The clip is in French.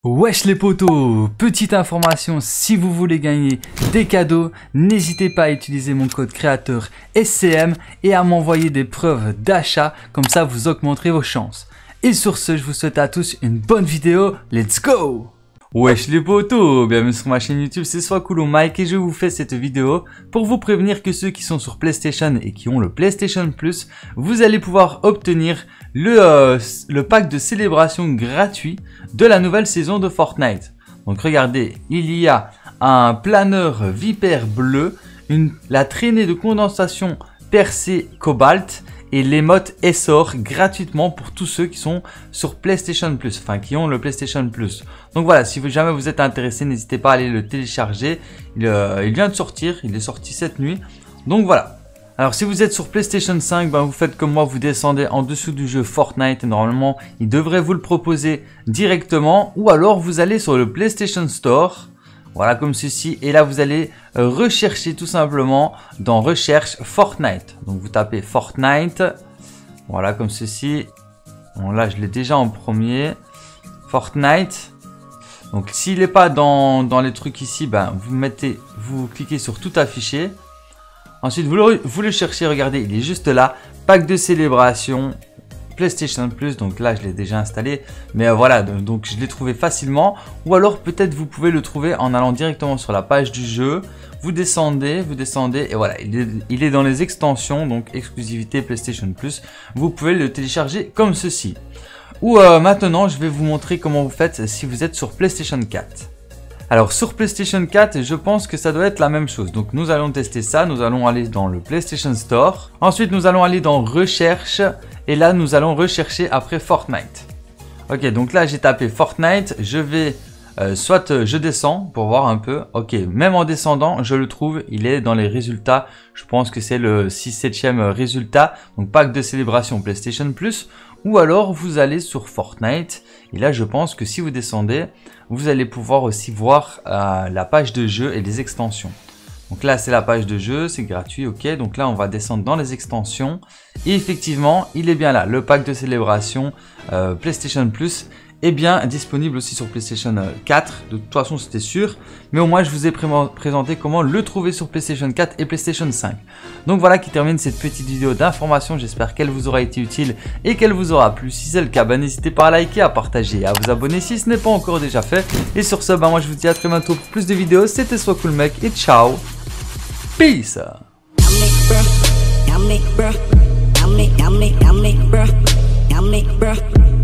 Wesh les potos, petite information, si vous voulez gagner des cadeaux, n'hésitez pas à utiliser mon code créateur SCM et à m'envoyer des preuves d'achat, comme ça vous augmenterez vos chances. Et sur ce, je vous souhaite à tous une bonne vidéo, let's go! Wesh les potos, bienvenue sur ma chaîne YouTube, c'est Swacool Mike et je vous fais cette vidéo pour vous prévenir que ceux qui sont sur PlayStation et qui ont le PlayStation Plus, vous allez pouvoir obtenir le pack de célébration gratuit de la nouvelle saison de Fortnite. Donc regardez, il y a un planeur vipère bleu, la traînée de condensation percée cobalt et l'émote Essor gratuitement pour tous ceux qui sont sur PlayStation Plus, enfin qui ont le PlayStation Plus. Donc voilà, si jamais vous êtes intéressé, n'hésitez pas à aller le télécharger. Il vient de sortir, il est sorti cette nuit. Donc voilà. Alors si vous êtes sur PlayStation 5, vous faites comme moi, vous descendez en dessous du jeu Fortnite et normalement il devrait vous le proposer directement. Ou alors vous allez sur le PlayStation Store. Voilà comme ceci, et là vous allez rechercher tout simplement dans recherche Fortnite. Donc vous tapez Fortnite, voilà comme ceci. Bon là je l'ai déjà en premier, Fortnite. Donc s'il n'est pas dans les trucs ici, vous cliquez sur tout afficher. Ensuite vous le cherchez, regardez il est juste là, pack de célébration. PlayStation Plus, donc là je l'ai déjà installé, mais voilà, donc je l'ai trouvé facilement. Ou alors peut-être vous pouvez le trouver en allant directement sur la page du jeu, vous descendez et voilà, il est dans les extensions, donc exclusivité PlayStation Plus. Vous pouvez le télécharger comme ceci. Ou maintenant je vais vous montrer comment vous faites si vous êtes sur PlayStation 4. Alors sur PlayStation 4, je pense que ça doit être la même chose. Donc nous allons tester ça, nous allons aller dans le PlayStation Store. Ensuite nous allons aller dans recherche et là nous allons rechercher après Fortnite. Ok, donc là j'ai tapé Fortnite, je vais je descends pour voir un peu. Ok, même en descendant je le trouve, il est dans les résultats. Je pense que c'est le 6/7e résultat. Donc pack de célébration PlayStation Plus. Ou alors vous allez sur Fortnite et là je pense que si vous descendez, vous allez pouvoir aussi voir la page de jeu et les extensions. Donc là c'est la page de jeu, c'est gratuit, ok. Donc là on va descendre dans les extensions et effectivement il est bien là, le pack de célébration PlayStation Plus est bien disponible aussi sur PlayStation 4, de toute façon c'était sûr, mais au moins je vous ai présenté comment le trouver sur PlayStation 4 et PlayStation 5. Donc voilà qui termine cette petite vidéo d'information, j'espère qu'elle vous aura été utile et qu'elle vous aura plu. Si c'est le cas, n'hésitez pas à liker, à partager et à vous abonner si ce n'est pas encore déjà fait. Et sur ce, moi je vous dis à très bientôt pour plus de vidéos, c'était Swacool Mec et ciao, peace. Yummy, bruh.